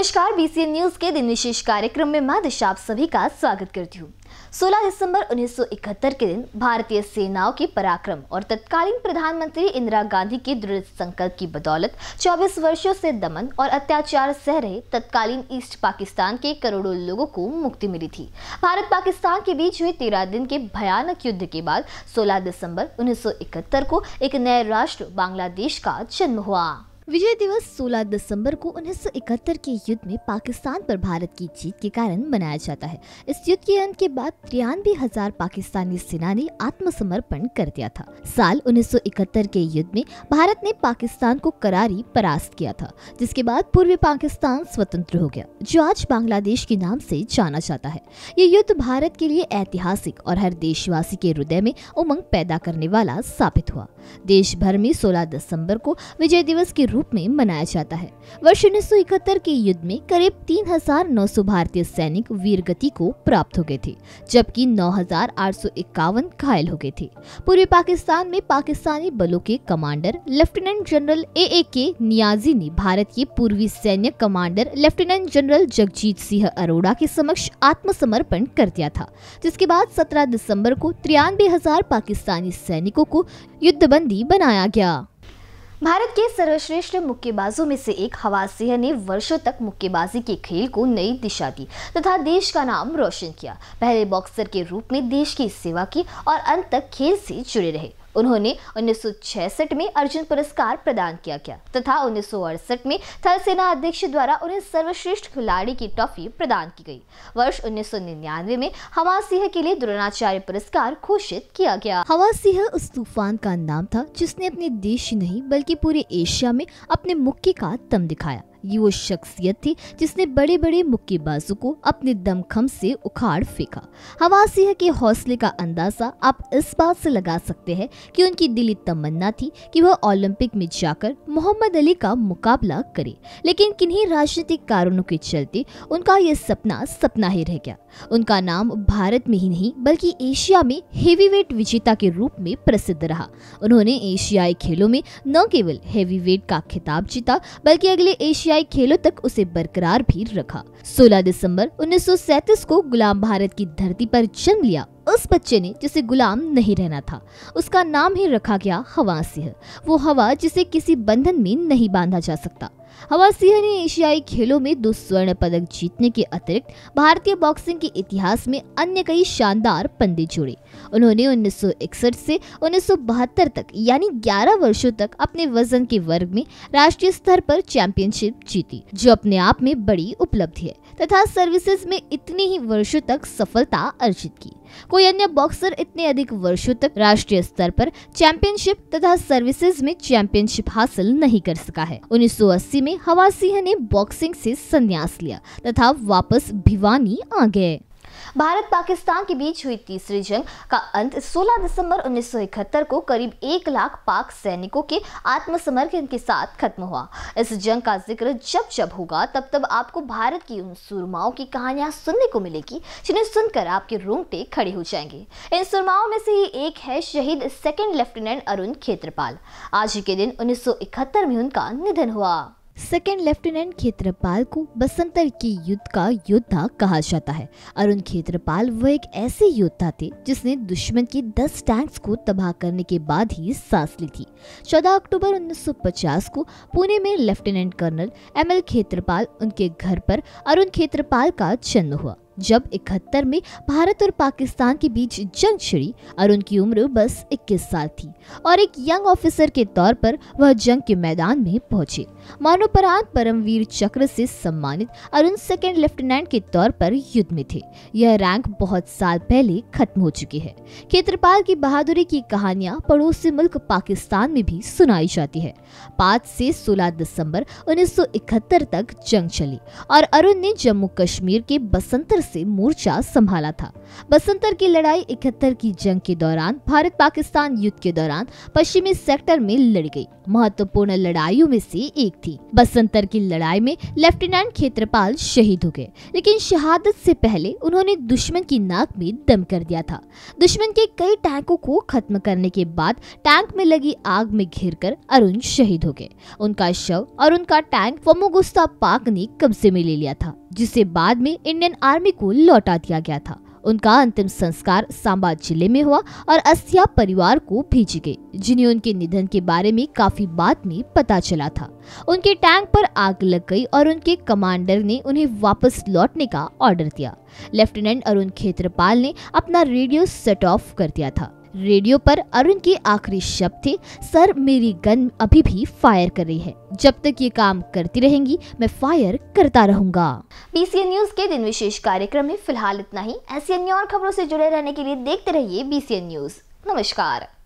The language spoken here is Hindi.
नमस्कार, बीसीएन न्यूज के दिन विशेष कार्यक्रम में मैं दिशा आप सभी का स्वागत करती हूँ। 16 दिसंबर 1971 के दिन भारतीय सेनाओं के पराक्रम और तत्कालीन प्रधानमंत्री इंदिरा गांधी के दृढ़ संकल्प की बदौलत 24 वर्षों से दमन और अत्याचार सह रहे तत्कालीन ईस्ट पाकिस्तान के करोड़ों लोगों को मुक्ति मिली थी। भारत पाकिस्तान के बीच हुए 13 दिन के भयानक युद्ध के बाद 16 दिसंबर 1971 को एक नए राष्ट्र बांग्लादेश का जन्म हुआ। विजय दिवस 16 दिसंबर को 1971 के युद्ध में पाकिस्तान पर भारत की जीत के कारण मनाया जाता है। इस युद्ध के अंत के बाद 93,000 पाकिस्तानी सेना ने आत्मसमर्पण कर दिया था। साल 1971 के युद्ध में भारत ने पाकिस्तान को करारी परास्त किया था, जिसके बाद पूर्वी पाकिस्तान स्वतंत्र हो गया, जो आज बांग्लादेश के नाम से जाना जाता है। ये युद्ध भारत के लिए ऐतिहासिक और हर देशवासी के हृदय में उमंग पैदा करने वाला साबित हुआ। देश भर में 16 दिसंबर को विजय दिवस के रूप में मनाया जाता है। वर्ष 1971 के युद्ध में करीब 3,900 भारतीय सैनिक वीरगति को प्राप्त हो गए थे, जबकि 9,851 घायल हो गए थे। पूर्वी पाकिस्तान में पाकिस्तानी बलों के commander lieutenant general A K. Niazi ने भारत के पूर्वी सैन्य commander lieutenant general Jagjit Singh Arora के समक्ष आत्मसमर्पण कर दिया था, जिसके बाद 17 दिसंबर को 93,000 पाकिस्तानी सैनिकों को युद्धबंदी बनाया गया। भारत के सर्वश्रेष्ठ मुक्केबाजों में से एक हवाज सिंह ने वर्षों तक मुक्केबाजी के खेल को नई दिशा दी तथा देश का नाम रोशन किया। पहले बॉक्सर के रूप में देश की सेवा की और अंत तक खेल से जुड़े रहे। उन्होंने 1966 में अर्जुन पुरस्कार प्रदान किया गया तथा 1968 में थल सेना अध्यक्ष द्वारा उन्हें सर्वश्रेष्ठ खिलाड़ी की ट्रॉफी प्रदान की गई। वर्ष 1999 में हवाज सिंह के लिए द्रोणाचार्य पुरस्कार घोषित किया गया। हवाज सिंह उस तूफान का नाम था जिसने अपने देश ही नहीं बल्कि पूरे एशिया में अपने मुक्के का दम दिखाया। ये वो शख्सियत थी जिसने बड़े बड़े मुक्केबाजों को अपने दमखम से उखाड़ फेंका। हवाज सिंह के हौसले का अंदाजा आप इस बात से लगा सकते हैं कि उनकी दिली तमन्ना थी कि वह ओलंपिक में जाकर मोहम्मद अली का मुकाबला करे, लेकिन किन्हीं राजनीतिक कारणों के चलते उनका ये सपना ही रह गया। उनका नाम भारत में ही नहीं बल्कि एशिया में हेवीवेट विजेता के रूप में प्रसिद्ध रहा। उन्होंने एशियाई खेलों में न केवल हेवीवेट का खिताब जीता बल्कि अगले एशियाई खेलों तक उसे बरकरार भी रखा। 16 दिसंबर 1937 को गुलाम भारत की धरती पर जन्म लिया उस बच्चे ने जिसे गुलाम नहीं रहना था, उसका नाम ही रखा गया हवाज सिंह, वो हवा जिसे किसी बंधन में नहीं बांधा जा सकता। हवाज सिंह ने एशियाई खेलों में 2 स्वर्ण पदक जीतने के अतिरिक्त भारतीय बॉक्सिंग के इतिहास में अन्य कई शानदार पंदे जोड़े। उन्होंने 1961 से 1972 तक यानी 11 वर्षों तक अपने वजन के वर्ग में राष्ट्रीय स्तर पर चैंपियनशिप जीती, जो अपने आप में बड़ी उपलब्धि है, तथा सर्विसेज में इतनी ही वर्षों तक सफलता अर्जित की। कोई अन्य बॉक्सर इतने अधिक वर्षों तक राष्ट्रीय स्तर पर चैंपियनशिप तथा सर्विसेज में चैंपियनशिप हासिल नहीं कर सका है। 1980 में हवाज सिंह ने बॉक्सिंग से संन्यास लिया तथा वापस भिवानी आ गए। भारत पाकिस्तान के बीच हुई तीसरी जंग का अंत 16 दिसंबर 1971 को करीब 1 लाख पाक सैनिकों के आत्मसमर्पण के साथ खत्म हुआ। इस जंग का जिक्र जब जब होगा तब आपको भारत की उन सूरमाओं की कहानियां सुनने को मिलेगी जिन्हें सुनकर आपके रोंगटे खड़े हो जाएंगे। इन सूरमाओं में से ही एक है शहीद सेकंड लेफ्टिनेंट अरुण खेत्रपाल। आज ही के दिन 1971 में उनका निधन हुआ। सेकेंड लेफ्टिनेंट खेत्रपाल को बसंतर के युद्ध का योद्धा कहा जाता है। अरुण खेत्रपाल वह एक ऐसे योद्धा थे जिसने दुश्मन के 10 टैंक्स को तबाह करने के बाद ही सांस ली थी। 14 अक्टूबर 1950 को पुणे में लेफ्टिनेंट कर्नल एम.एल. खेत्रपाल उनके घर पर अरुण खेत्रपाल का जन्म हुआ। जब 71 में भारत और पाकिस्तान के बीच जंग छिड़ी, अरुण की उम्र बस 21 साल थी और एक यंग ऑफिसर के तौर पर वह जंग के मैदान में पहुंचे। मरणोपरांत परमवीर चक्र से सम्मानित अरुण सेकंड लेफ्टिनेंट के तौर पर युद्ध में थे। यह रैंक बहुत साल पहले खत्म हो चुकी है। खेत्रपाल की बहादुरी की कहानियां पड़ोसी मुल्क पाकिस्तान में भी सुनाई जाती है। 5 से 16 दिसंबर 1971 तक जंग चली और अरुण ने जम्मू कश्मीर के बसंतर से मोर्चा संभाला था। बसंतर की लड़ाई 71 की जंग के दौरान भारत पाकिस्तान युद्ध के दौरान पश्चिमी सेक्टर में लड़ी गई महत्वपूर्ण लड़ाइयों में से एक थी। बसंतर की लड़ाई में लेफ्टिनेंट खेत्रपाल शहीद हो गए, लेकिन शहादत से पहले उन्होंने दुश्मन की नाक में दम कर दिया था। दुश्मन के कई टैंकों को खत्म करने के बाद टैंक में लगी आग में घिरकर अरुण शहीद हो गए। उनका शव और उनका टैंक फमोगुस्ता पाक ने कब्जे में ले लिया था, जिसे बाद में इंडियन आर्मी को लौटा दिया गया था। उनका अंतिम संस्कार सांबा जिले में हुआ और अस्थियां परिवार को भेजी गई, जिन्हें उनके निधन के बारे में काफी बाद में पता चला था। उनके टैंक पर आग लग गई और उनके कमांडर ने उन्हें वापस लौटने का ऑर्डर दिया। लेफ्टिनेंट अरुण खेत्रपाल ने अपना रेडियो सेट ऑफ कर दिया था। रेडियो पर अरुण के आखिरी शब्द थे, सर मेरी गन अभी भी फायर कर रही है, जब तक ये काम करती रहेंगी मैं फायर करता रहूंगा। BCN न्यूज के दिन विशेष कार्यक्रम में फिलहाल इतना ही। ऐसी अन्य और खबरों से जुड़े रहने के लिए देखते रहिए BCN न्यूज। नमस्कार।